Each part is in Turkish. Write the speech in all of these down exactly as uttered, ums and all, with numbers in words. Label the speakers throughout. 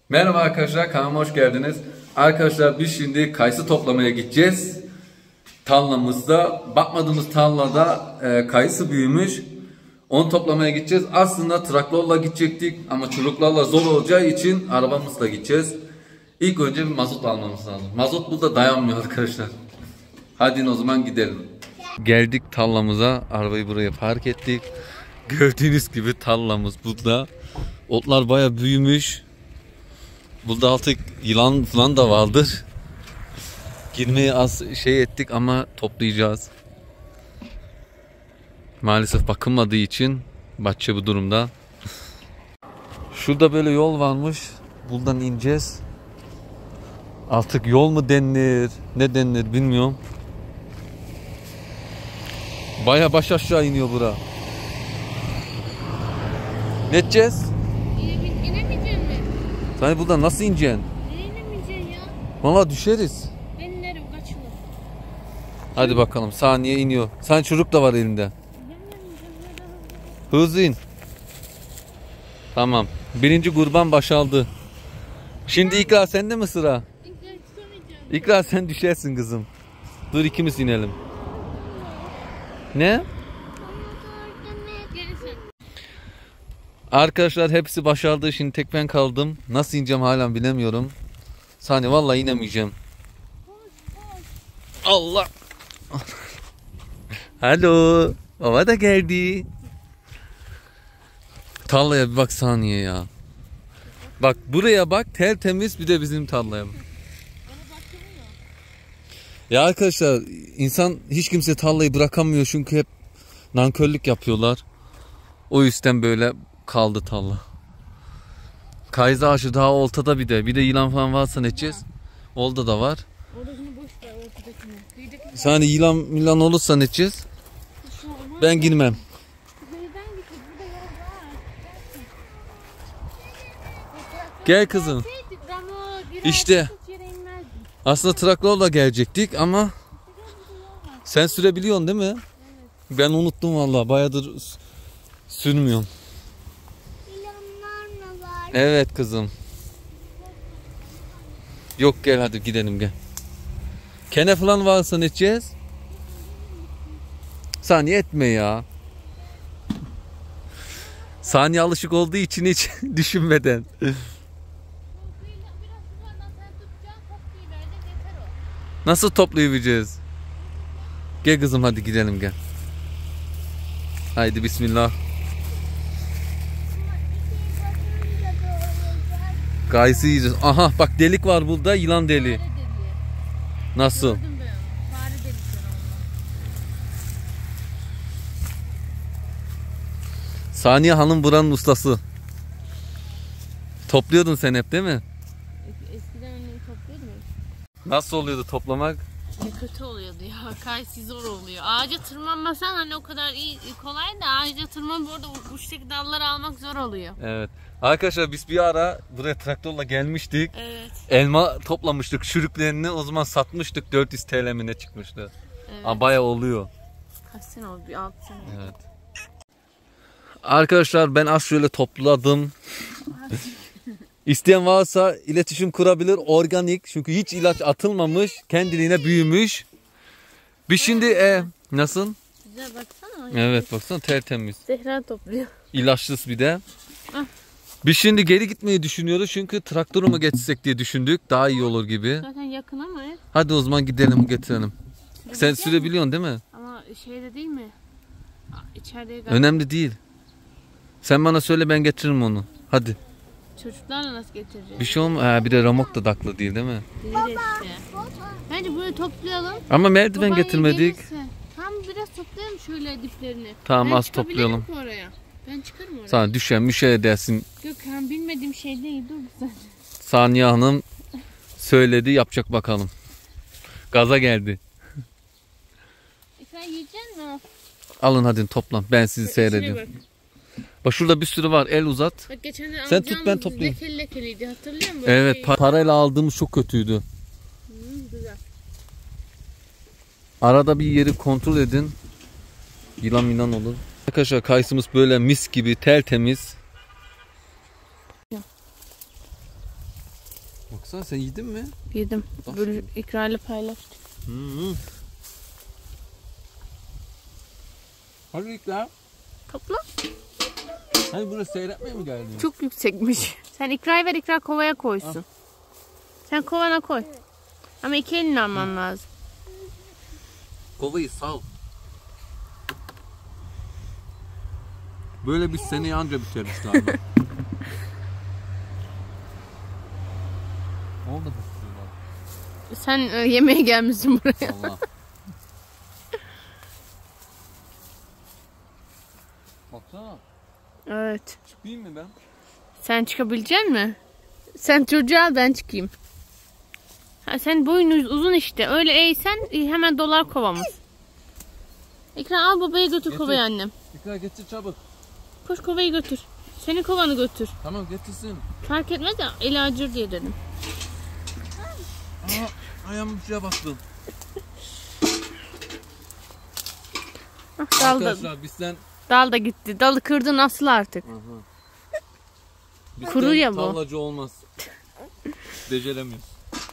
Speaker 1: Merhaba arkadaşlar, kanalıma hoş geldiniz. Arkadaşlar biz şimdi kayısı toplamaya gideceğiz. Tarlamızda, bakmadığımız tarlada e, kayısı büyümüş. Onu toplamaya gideceğiz. Aslında traktörle gidecektik ama çocuklarla zor olacağı için arabamızla gideceğiz. İlk önce bir mazot almamız lazım. Mazot burada dayanmıyor arkadaşlar. Hadi o zaman gidelim. Geldik tarlamıza, arabayı buraya park ettik. Gördüğünüz gibi tarlamız burada. Otlar baya büyümüş. Burada artık yılan falan da vardır. Girmeye az şey ettik ama toplayacağız. Maalesef bakılmadığı için bahçe bu durumda. Şurada böyle yol varmış. Buradan ineceğiz. Artık yol mu denilir, ne denilir bilmiyorum. Baya baş aşağı iniyor bura. Ne edeceğiz?
Speaker 2: İnemeyeceksin mi?
Speaker 1: Sen buradan nasıl ineceksin?
Speaker 2: İnemeyeceksin ya.
Speaker 1: Valla düşeriz.
Speaker 2: Ben inerim, kaçılır.
Speaker 1: Hadi bakalım, saniye iniyor. Sen çocuk da var elinde. Hızlı in. Tamam. Birinci kurban başaldı. Şimdi İkra sende mi sıra? İkra sen düşersin kızım. Dur ikimiz inelim. Ne? Arkadaşlar hepsi başardı. Şimdi tek ben kaldım. Nasıl ineceğim hala bilemiyorum. Saniye vallahi inemeyeceğim. Allah. Alo. Baba da geldi. Tarlaya bir bak saniye ya. Bak buraya bak, tertemiz, bir de bizim tarlaya bak. Ya arkadaşlar insan hiç kimse tarlayı bırakamıyor çünkü hep nankörlük yapıyorlar. O yüzden böyle kaldı tarla. Kayısı ağaçı daha oltada bir de. Bir de yılan falan varsa ne edeceğiz? Olda da var. Yani yılan milan olursa ne edeceğiz? Ben girmem. Gel kızım. İşte. Aslında traktörle gelecektik ama sen sürebiliyorsun değil mi? Evet. Ben unuttum vallahi. Bayağıdır sürmüyorum. Evet kızım. Yok gel hadi gidelim gel. Kene falan varsa ne edeceğiz? Saniye etme ya. Saniye alışık olduğu için hiç düşünmeden. Nasıl toplayabileceğiz? Gel kızım hadi gidelim gel. Haydi bismillah. Kayısı yiyeceğiz. Aha bak delik var burada, yılan deliği. Nasıl? Saniye Hanım buranın ustası. Topluyordun sen hep değil mi?
Speaker 2: Eskiden annem topluyordum.
Speaker 1: Nasıl oluyordu toplamak?
Speaker 2: Ne kötü oluyordu ya. Kayısı zor oluyor. Ağaca tırmanmasan hani o kadar iyi kolay da ağaca tırman, bu arada uçtaki dalları almak zor oluyor.
Speaker 1: Evet. Arkadaşlar biz bir ara buraya traktörle gelmiştik.
Speaker 2: Evet.
Speaker 1: Elma toplamıştık, çürüklerini o zaman satmıştık, dört yüz T L mi ne çıkmıştı. Evet. Ama bayağı oluyor.
Speaker 2: Kaç sene oldu? Bir altı sene oldu.
Speaker 1: Evet. Arkadaşlar ben az şöyle topladım. İsteyen varsa iletişim kurabilir. Organik, çünkü hiç ilaç atılmamış, kendiliğine büyümüş. Bir şimdi e, nasıl?
Speaker 2: Güzel baksana.
Speaker 1: Evet baksana tertemiz.
Speaker 2: Zehra topluyor.
Speaker 1: İlaçsız bir de. Biz şimdi geri gitmeyi düşünüyoruz çünkü traktörü mü geçsek diye düşündük. Daha iyi olur gibi.
Speaker 2: Zaten yakın ama.
Speaker 1: Hadi o zaman gidelim getirelim. Sen sürebiliyorsun değil mi?
Speaker 2: Ama şeyde değil mi? İçeride galiba.
Speaker 1: Önemli değil. Sen bana söyle, ben getiririm onu. Hadi.
Speaker 2: Çocuklarla nasıl getireceğiz?
Speaker 1: Bir şey olmaz. Ha, bir de ramok da daklı değil değil mi?
Speaker 2: Değil işte. Bence böyle toplayalım.
Speaker 1: Ama merdiven
Speaker 2: Babayı
Speaker 1: getirmedik.
Speaker 2: gelirse. Tam biraz toplayalım şöyle diplerini.
Speaker 1: Tamam
Speaker 2: ben
Speaker 1: az toplayalım.
Speaker 2: Oraya? Ben çıkarım oraya.
Speaker 1: Sana düşen müşe edersin.
Speaker 2: Yok ben bilmediğim şey değil, dur güzel.
Speaker 1: Saniye Hanım söyledi, yapacak bakalım. Gaza geldi.
Speaker 2: E sen yiyecek misin?
Speaker 1: Alın hadi toplan, ben sizi seyrediyorum. Bak. Bak şurada bir sürü var, el uzat.
Speaker 2: Bak geçen
Speaker 1: sen tut ben toplayayım.
Speaker 2: Lekeli lekeliydi, hatırlıyor musun?
Speaker 1: Evet
Speaker 2: şey...
Speaker 1: parayla aldığımız çok kötüydü.
Speaker 2: Hmm, güzel.
Speaker 1: Arada bir yeri kontrol edin. Yılan milan olur. Arkadaşlar kayısımız böyle mis gibi tertemiz. Baksana sen yedin mi?
Speaker 2: Yedim.
Speaker 1: Nasıl?
Speaker 2: Böyle ikrarla paylaştık.
Speaker 1: Hı -hı. Hadi ikrar.
Speaker 2: Topla.
Speaker 1: Hani burası seyretmeye mi geldin?
Speaker 2: Çok yüksekmiş. Sen ikrayı ver, ikrar kovaya koysun. Al. Sen kovana koy. Ama iki elini alman Hı. lazım.
Speaker 1: Kovayı sal. Böyle biz seneye anca biteriz galiba. Ne oldu bu?
Speaker 2: Sen e, yemeğe gelmişsin buraya.
Speaker 1: Allah. Baksana.
Speaker 2: Evet.
Speaker 1: Çıkayım mı ben?
Speaker 2: Sen çıkabilecek misin? Sen çocuğu al, ben çıkayım. Ha, sen boyun uzun işte. Öyle eğsen hemen dolar kovamız. İkra al babaya götür getir. Kovayı annem.
Speaker 1: İkra getir çabuk.
Speaker 2: Koş kovayı götür. Senin kovanı götür.
Speaker 1: Tamam getirsin.
Speaker 2: Fark etmez ya, eli acır diye dedim.
Speaker 1: Aa, ayağımı şuraya bastım.
Speaker 2: Ah, dal
Speaker 1: Arkadaşlar bizden...
Speaker 2: Dal da gitti. Dalı kırdın asıl artık. Kuru ya bu.
Speaker 1: Tavlacı olmaz. Beceremiyoruz.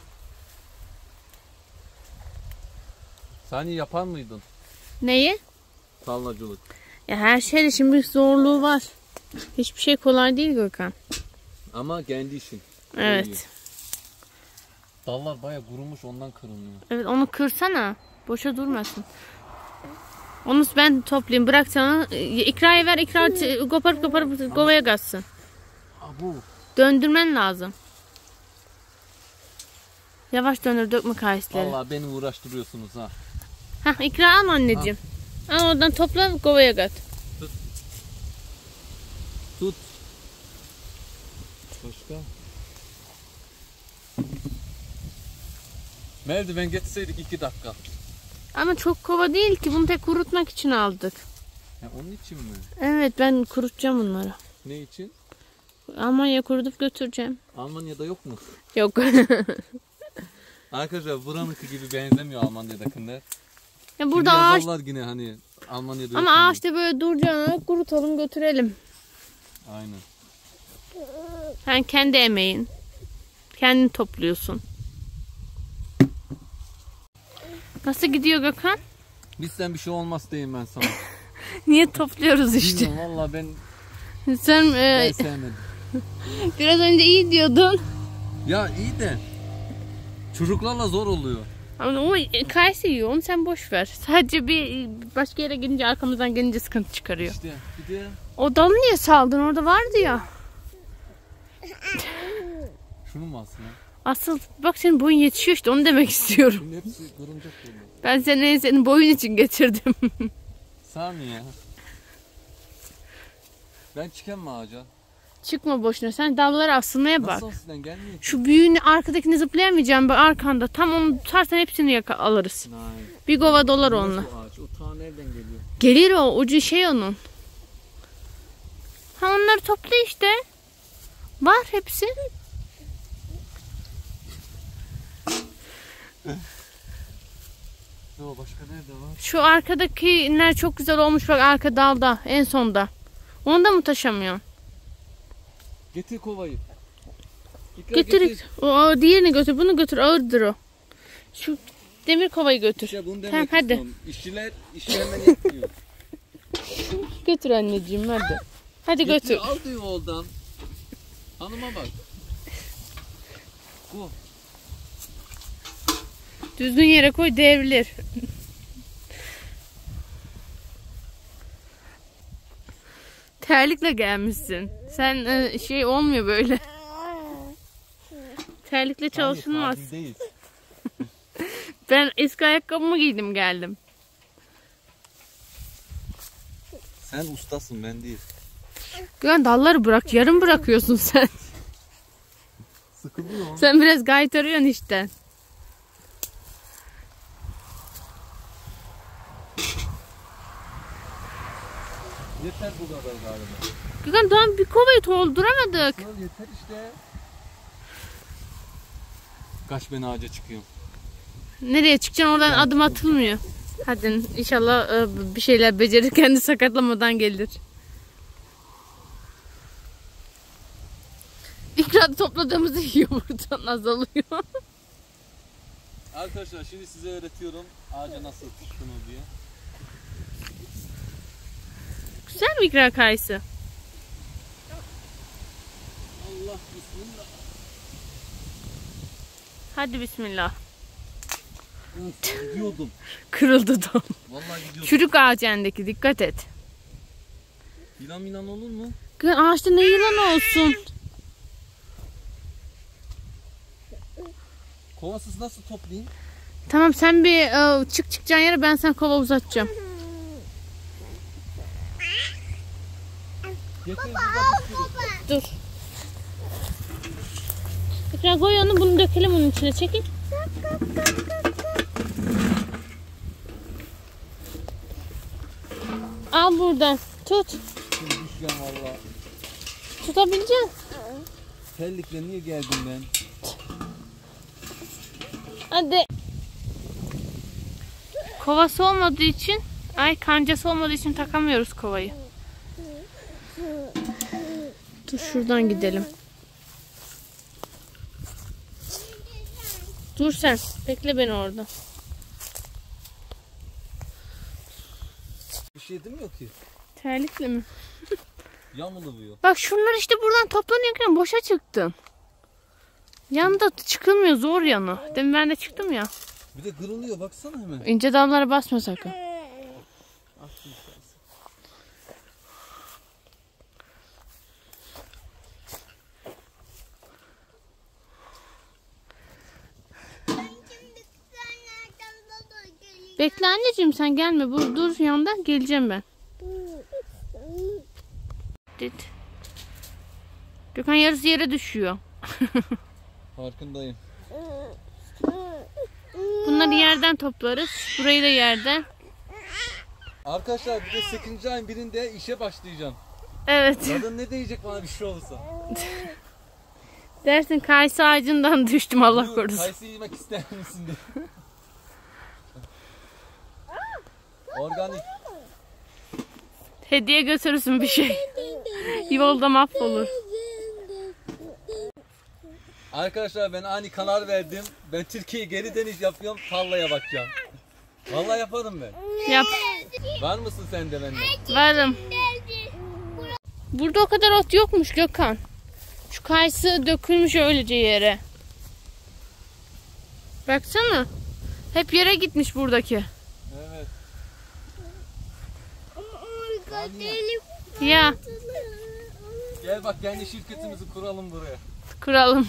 Speaker 1: Sen yapar mıydın?
Speaker 2: Neyi?
Speaker 1: Tavlacılık.
Speaker 2: Ya her şeyde şimdi bir zorluğu var. Hiçbir şey kolay değil Gökhan.
Speaker 1: Ama kendi işin.
Speaker 2: Evet.
Speaker 1: İyi. Dallar bayağı kurumuş, ondan kırılmıyor.
Speaker 2: Evet, onu kırsana. Boşa durmasın. Onu ben toplayayım. Bırak sana. İkraya ver. İkra koparıp koparıp kovaya katsın.
Speaker 1: Abu.
Speaker 2: Döndürmen lazım. Yavaş döndür, dökme kayısıları.
Speaker 1: Vallahi beni uğraştırıyorsunuz ha.
Speaker 2: Hah, İkra al anneciğim. Ha. Al oradan topla, kovaya kat.
Speaker 1: Tut. Tut. Başka? Merdiven getirseydik iki dakika.
Speaker 2: Ama çok kova değil ki. Bunu tek kurutmak için aldık.
Speaker 1: Ya onun için mi?
Speaker 2: Evet, ben kurutacağım bunları.
Speaker 1: Ne için?
Speaker 2: Almanya'ya kurutup götüreceğim.
Speaker 1: Almanya'da yok mu?
Speaker 2: Yok.
Speaker 1: Arkadaşlar buranınki gibi benzemiyor Almanya'dakiler.
Speaker 2: Ya burada ağaç...
Speaker 1: yine hani Almanya'da
Speaker 2: ama ağaçta böyle duracağına kurutalım götürelim.
Speaker 1: Aynen.
Speaker 2: Sen kendi emeğin. Kendin topluyorsun. Nasıl gidiyor Gökhan?
Speaker 1: Bizden bir şey olmaz diyeyim ben sana.
Speaker 2: Niye topluyoruz işte?
Speaker 1: Bilmiyorum valla ben...
Speaker 2: Sen e...
Speaker 1: ben sevmedim.
Speaker 2: Biraz önce iyi diyordun.
Speaker 1: Ya iyi de çocuklarla zor oluyor.
Speaker 2: Ama o kayısı yiyor, onu sen boş ver. Sadece bir başka yere gidince, arkamızdan gelince sıkıntı çıkarıyor.
Speaker 1: İşte bir de...
Speaker 2: O dalı niye saldın? Orada vardı ya.
Speaker 1: Şunu mu aslında?
Speaker 2: Asıl bak, senin boyun yetişiyor işte, onu demek istiyorum.
Speaker 1: Şimdi hepsi kırılacak böyle.
Speaker 2: Ben seni senin boyun için getirdim.
Speaker 1: Sağ mı ya? Ben çıkayım mı ağaca?
Speaker 2: Çıkma boşuna, sen dallara asılmaya bak.
Speaker 1: Nasıl asıldan gelmiyor ki?
Speaker 2: Şu büyüğünü, arkadakini zıplayamayacağım bak, arkanda. Tam onu tutarsan hepsini yaka alırız.
Speaker 1: Hayır.
Speaker 2: Bir kova dolar onunla.
Speaker 1: Nasıl o ağaç? O ta nereden geliyor?
Speaker 2: Gelir o, ucu şey onun. Ha, onları topla işte. Var hepsi.
Speaker 1: Yo, başka nerede var?
Speaker 2: Şu arkadakiler çok güzel olmuş bak, arka dalda en sonda. Onu da mı taşımıyorsun?
Speaker 1: Getir kovayı. İkra,
Speaker 2: Getir.
Speaker 1: getir.
Speaker 2: O, o diğerini götür, bunu götür, ağırdır o. Şu demir kovayı götür.
Speaker 1: İşte bunu demek
Speaker 2: tamam, hadi.
Speaker 1: istiyorum. İşçiler işlerine yetmiyor.
Speaker 2: Götür anneciğim, hadi. Hadi
Speaker 1: Getir,
Speaker 2: götür.
Speaker 1: al diyor oradan. Hanıma bak. Bu.
Speaker 2: Düzgün yere koy, devrilir. Terlikle gelmişsin. Sen e, şey olmuyor böyle. Terlikle çalışılmaz.
Speaker 1: Değil.
Speaker 2: Ben eski ayakkabımı giydim geldim.
Speaker 1: Sen ustasın, ben değil.
Speaker 2: Güven, dalları bırak, yarım bırakıyorsun sen.
Speaker 1: Sıkılıyor.
Speaker 2: Sen biraz gayet arıyorsun işte.
Speaker 1: Yeter bu kadar galiba.
Speaker 2: Gökhan, daha bir kovayı dolduramadık.
Speaker 1: Yeter işte. Kaç ben ağaca çıkıyorum.
Speaker 2: Nereye çıkacaksın, oradan adım atılmıyor. Hadi inşallah bir şeyler becerir, kendi sakatlamadan gelir. İkra topladığımızı yiyor buradan, azalıyor.
Speaker 1: Arkadaşlar şimdi size öğretiyorum ağaca nasıl tutunur diye.
Speaker 2: Güzel mi ikra kayısı?
Speaker 1: Allah bismillah.
Speaker 2: Hadi bismillah.
Speaker 1: Gidiyordum.
Speaker 2: Kırıldı da.
Speaker 1: Vallahi gidiyordum.
Speaker 2: Çürük ağacındaki, dikkat et.
Speaker 1: Yılan milan olur mu?
Speaker 2: Ağaçta ne yılan olsun?
Speaker 1: Kovasız nasıl toplayayım?
Speaker 2: Tamam, sen bir e, çık çıkacağın yere, ben sana kova uzatacağım. Dur. Tekrar koy onu, bunu dökelim onun içine, çekil. Al buradan, tut.
Speaker 1: Şimdi düşeceğim valla.
Speaker 2: Tutabileceksin.
Speaker 1: Terlikle niye geldim ben?
Speaker 2: Hadi. Kovası olmadığı için, ay kancası olmadığı için takamıyoruz kovayı. Dur şuradan gidelim. Dur sen, bekle beni orada.
Speaker 1: Bir şey demiyor ki.
Speaker 2: Terlikle mi?
Speaker 1: Yamuluyor.
Speaker 2: Bak şunlar işte buradan toplanıyorken boşa çıktın. Yanında çıkılmıyor, zor yanı. Demin ben de çıktım ya.
Speaker 1: Bir de kırılıyor baksana hemen.
Speaker 2: İnce damlara basma sakın. Bekle anneciğim, sen gelme. Bu, dur yanında, geleceğim ben. Dit. Gökhan yarısı yere düşüyor.
Speaker 1: Farkındayım.
Speaker 2: Bunları yerden toplarız. Burayı da yerden.
Speaker 1: Arkadaşlar bir de sekizinci ayın birinde işe başlayacağım.
Speaker 2: Evet.
Speaker 1: Kadın ne diyecek bana bir şey olursa?
Speaker 2: Dersin kayısı ağacından düştüm, Allah
Speaker 1: Buyur,
Speaker 2: korusun.
Speaker 1: kayısı yemek ister misin diye. Organik.
Speaker 2: Hediye götürürsün bir şey. Yolda mahvolur.
Speaker 1: Arkadaşlar ben ani karar verdim. Ben Türkiye'ye geri dönüş yapıyorum. Tarlaya bakacağım. Vallahi yaparım ben.
Speaker 2: Yap.
Speaker 1: Var mısın sen de benden?
Speaker 2: Varım. Burada o kadar ot yokmuş Gökhan. Şu kayısı dökülmüş öylece yere. Baksana. Hep yere gitmiş buradaki.
Speaker 1: Evet.
Speaker 2: Ya.
Speaker 1: Gel bak kendi şirketimizi kuralım buraya.
Speaker 2: Kuralım.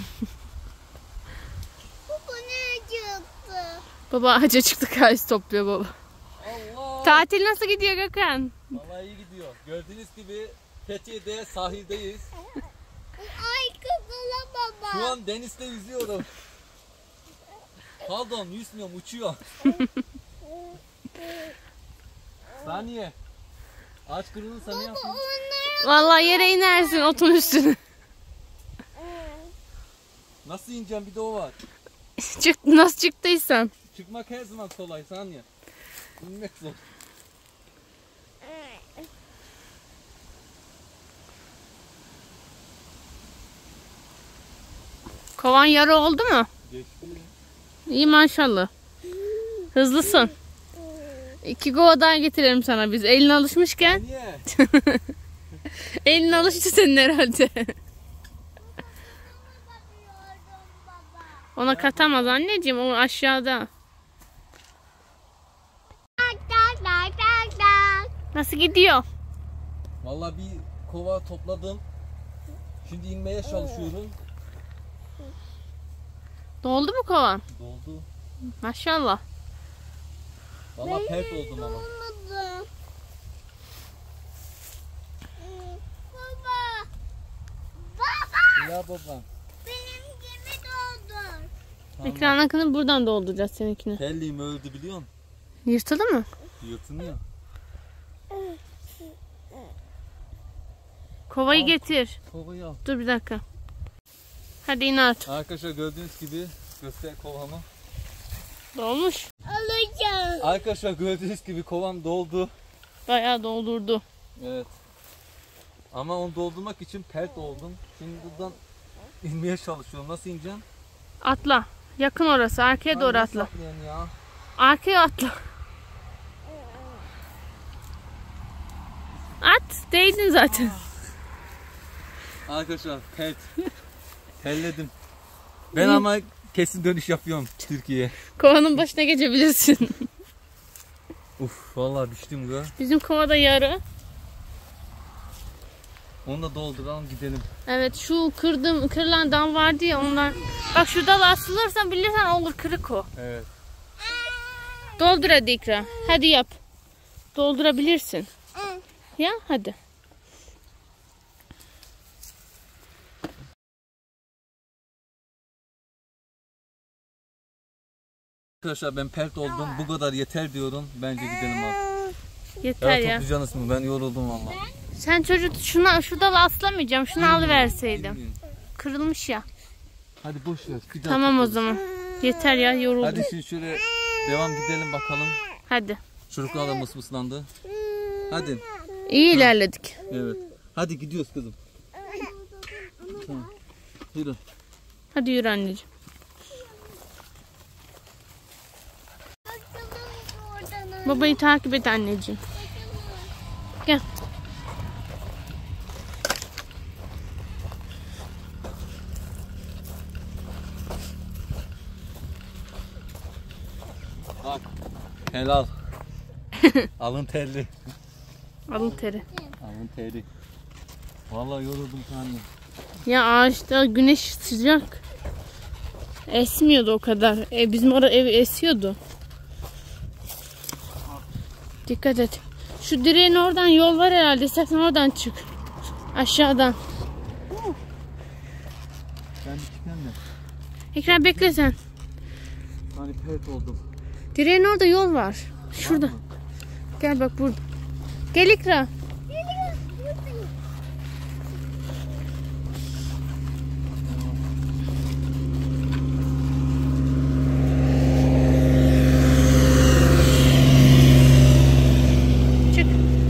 Speaker 3: Baba ne çıktı?
Speaker 2: Baba ağaca çıktı, kayısı topluyor baba.
Speaker 1: Allah.
Speaker 2: Tatil nasıl gidiyor Gökhan?
Speaker 1: Vallahi iyi gidiyor. Gördüğünüz gibi Fethiye'de sahildeyiz.
Speaker 3: Ay kızıla baba.
Speaker 1: Şu an denizde yüzüyorum. Pardon yüzmüyorum, uçuyor. Saniye. Ağaç kırılırsa ne yapayım?
Speaker 3: Onlara
Speaker 2: Vallahi yere inersin otun üstüne.
Speaker 1: Nasıl ineceğim, bir de o var.
Speaker 2: Çık, nasıl çıktıysan.
Speaker 1: Çıkmak her zaman kolay saniye. İnmek zor.
Speaker 2: Kovan yarı oldu mu?
Speaker 1: Geçti.
Speaker 2: İyi maşallah. Hızlısın. İki kova daha getirelim sana biz. Elin alışmışken.
Speaker 1: Niye?
Speaker 2: Elin alıştı senin herhalde. Ona katamaz anneciğim, o aşağıda.
Speaker 3: tak tak tak tak tak.
Speaker 2: Nasıl gidiyor?
Speaker 1: Vallahi bir kova topladım. Şimdi inmeye çalışıyorum.
Speaker 2: Doldu mu kovan?
Speaker 1: Doldu.
Speaker 2: Maşallah.
Speaker 1: Vallahi pert oldum ama.
Speaker 3: Olmadı. Baba. Baba.
Speaker 1: Ya babam.
Speaker 3: Benim gibi doldur.
Speaker 1: Tamam.
Speaker 2: Ekran akını buradan dolduracağız seninkini.
Speaker 1: Terliğim öldü biliyor musun?
Speaker 2: Yırtıldı mı?
Speaker 1: Yırtınıyor.
Speaker 2: Kovayı
Speaker 1: Al.
Speaker 2: getir.
Speaker 1: Kovayı al.
Speaker 2: Dur bir dakika. Hadi in artık.
Speaker 1: Arkadaşlar gördüğünüz gibi göster kovamı.
Speaker 2: Dolmuş.
Speaker 3: Alacağım.
Speaker 1: Arkadaşlar gördüğünüz gibi kovam doldu.
Speaker 2: Bayağı doldurdu.
Speaker 1: Evet. Ama onu doldurmak için pert oldum. Şimdi buradan
Speaker 4: inmeye çalışıyorum. Nasıl ineceğim?
Speaker 2: Atla. Yakın orası. Arkaya doğru
Speaker 4: Nasıl
Speaker 2: atla.
Speaker 4: atlayayım ya?
Speaker 2: Arkaya atla. At. Değdin zaten.
Speaker 4: Arkadaşlar pelt. Pelledim. Ben ama kesin dönüş yapıyorum Türkiye'ye.
Speaker 2: Kovanın başına geçebilirsin.
Speaker 4: Uf vallahi düştüm bu.
Speaker 2: Bizim kovada yarı.
Speaker 4: Onu da dolduralım gidelim.
Speaker 2: Evet, şu kırdım kırılan dam vardı ya onlar. Bak şurada asılırsan bilirsen olur, kırık o.
Speaker 4: Evet.
Speaker 2: Doldur hadi İkra. Hadi yap. Doldurabilirsin. Ya hadi.
Speaker 4: Arkadaşlar ben pert oldum. Bu kadar yeter diyorum. Bence gidelim artık.
Speaker 2: Yeter
Speaker 4: Evet,
Speaker 2: ya.
Speaker 4: toplayacağınız mı? Ben yoruldum vallahi.
Speaker 2: Sen çocuk şuna şurada aslamayacağım. Şunu alıverseydim. Kırılmış ya.
Speaker 4: Hadi boş ver. Bir daha
Speaker 2: Tamam o
Speaker 4: toplarız.
Speaker 2: zaman. Yeter ya, yoruldum.
Speaker 4: Hadi şimdi şöyle devam gidelim bakalım.
Speaker 2: Hadi.
Speaker 4: Çocuklar da mısmıslandı. Hadi.
Speaker 2: İyi ilerledik.
Speaker 4: Evet. Hadi gidiyoruz kızım. Tamam. Yürü.
Speaker 2: Hadi yürü anneciğim. Babayı takip et anneciğim. Gel.
Speaker 4: Bak. Helal. Alın terli.
Speaker 2: Alın teri.
Speaker 4: Alın teri. Vallahi yoruldum anne.
Speaker 2: Ya ağaçta güneş sıcak. Esmiyordu o kadar. E, bizim orada ev esiyordu. Dikkat et. Şu direğin oradan yol var herhalde. İstersen oradan çık. Aşağıdan.
Speaker 4: Ben bir çıkayım da.
Speaker 2: Ekran bekle sen.
Speaker 4: Hani pert oldum.
Speaker 2: Direğin orada yol var. Şurada. Gel bak burada. Gel İkra. Çık.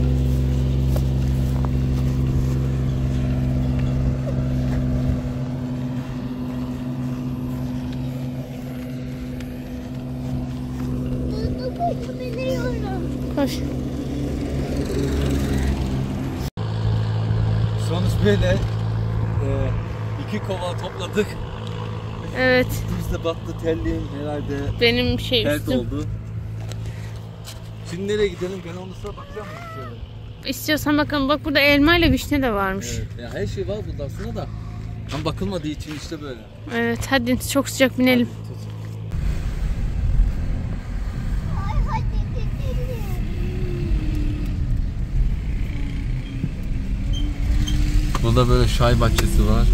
Speaker 2: Koş.
Speaker 4: Sonuç böyle. Ee, iki kova topladık.
Speaker 2: Evet.
Speaker 4: Biz de battı terliğim herhalde.
Speaker 2: Benim şey
Speaker 4: Pert
Speaker 2: üstüm.
Speaker 4: oldu. Şimdi nereye gidelim? Ben onu sonra bakacağım mı şöyle?
Speaker 2: İstiyorsan bakalım. Bak burada elma ile vişne de varmış.
Speaker 4: Evet. Ya her şey var burada aslında da. Ama bakılmadığı için işte böyle.
Speaker 2: Evet, hadi çok sıcak binelim.
Speaker 1: Burada böyle çay bahçesi var.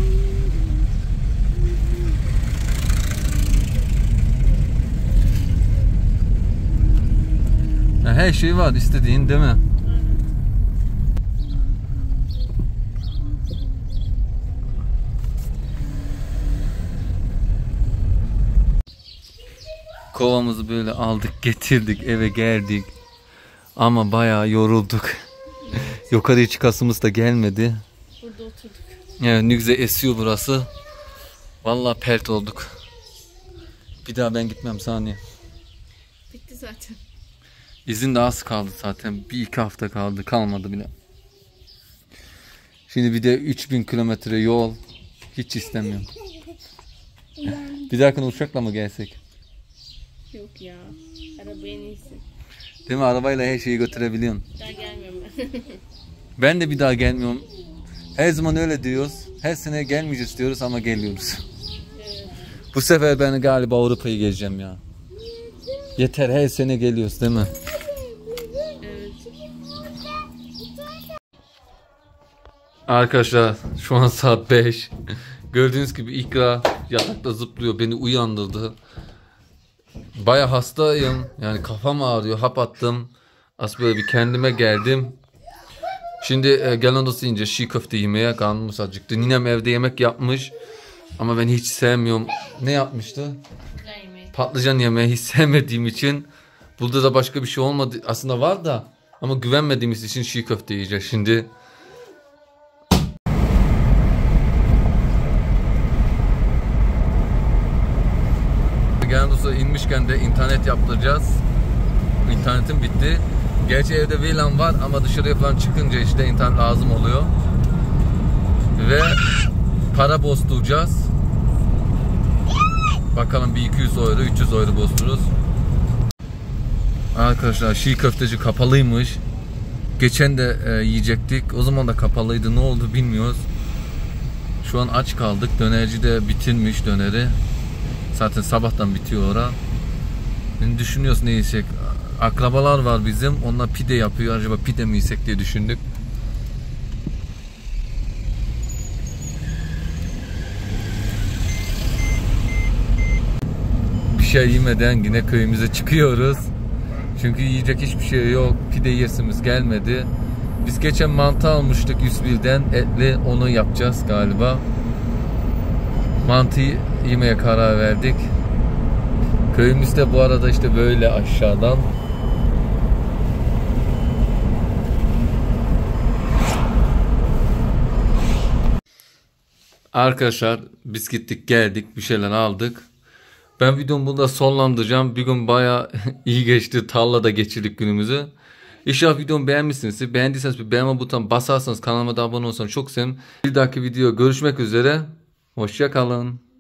Speaker 1: Ya her şey var istediğin değil mi? Kovamızı böyle aldık, getirdik, eve geldik. Ama bayağı yorulduk. Yukarıya çıkasımız da gelmedi.
Speaker 2: Burada oturduk.
Speaker 1: Evet, ne güzel esiyor burası. Vallahi pert olduk. Bir daha ben gitmem saniye.
Speaker 2: Bitti zaten.
Speaker 1: İzin de az kaldı zaten. Bir iki hafta kaldı. Kalmadı bile. Şimdi bir de üç bin kilometre yol. Hiç istemiyorum. Bir dahakine uçakla mı gelsek?
Speaker 2: Yok ya. Araba en iyisi.
Speaker 1: Değil mi? Arabayla her şeyi götürebiliyorsun.
Speaker 2: Daha gelmiyorum ben.
Speaker 1: Ben de bir daha gelmiyorum. Her zaman öyle diyoruz. Her sene gelmeyeceğiz diyoruz ama geliyoruz.
Speaker 2: Evet.
Speaker 1: Bu sefer ben galiba Avrupa'yı gezeceğim ya. Yeter, her sene geliyoruz değil mi?
Speaker 2: Evet.
Speaker 1: Arkadaşlar şu an saat beş. Gördüğünüz gibi İkra yatakta zıplıyor. Beni uyandırdı. Baya hastayım. Yani kafam ağrıyor. Hap attım. Az böyle bir kendime geldim. Şimdi e, gelen odası ince çiğ köfte yemeye karnımız acıktı. Ninem evde yemek yapmış. Ama ben hiç sevmiyorum. Ne yapmıştı? Patlıcan yemeği hiç sevmediğim için. Burada da başka bir şey olmadı. Aslında var da. Ama güvenmediğimiz için çiğ köfte yiyeceğiz şimdi. doğrusu inmişken de internet yaptıracağız. İnternetim bitti. Gerçi evde V LAN var ama dışarıya falan çıkınca işte internet lazım oluyor. Ve para bosturacağız. Bakalım bir iki yüz euro, üç yüz euro bostururuz. Arkadaşlar şiş köfteci kapalıymış. Geçen de e, yiyecektik. O zaman da kapalıydı. Ne oldu bilmiyoruz. Şu an aç kaldık. Dönerci de bitirmiş döneri. Zaten sabahtan bitiyor ora. Şimdi düşünüyoruz ne yiyecek. Akrabalar var bizim. Onlar pide yapıyor. Acaba pide mi yesek diye düşündük. Bir şey yemeden yine köyümüze çıkıyoruz. Çünkü yiyecek hiçbir şey yok. Pide yesimiz gelmedi. Biz geçen mantı almıştık yüz birden etli. Onu yapacağız galiba. Mantıyı yemeye karar verdik. Köyümüzde bu arada işte böyle aşağıdan. Arkadaşlar biz gittik geldik bir şeyler aldık. Ben videomu burada sonlandıracağım. Bir gün bayağı iyi geçti. Tarlada geçirdik günümüzü. İnşallah videomu beğenmişsiniz. Beğendiyseniz bir beğenme butonuna basarsanız kanalıma da abone olursanız çok sevinirim. Bir dahaki video görüşmek üzere. Hoşça kalın.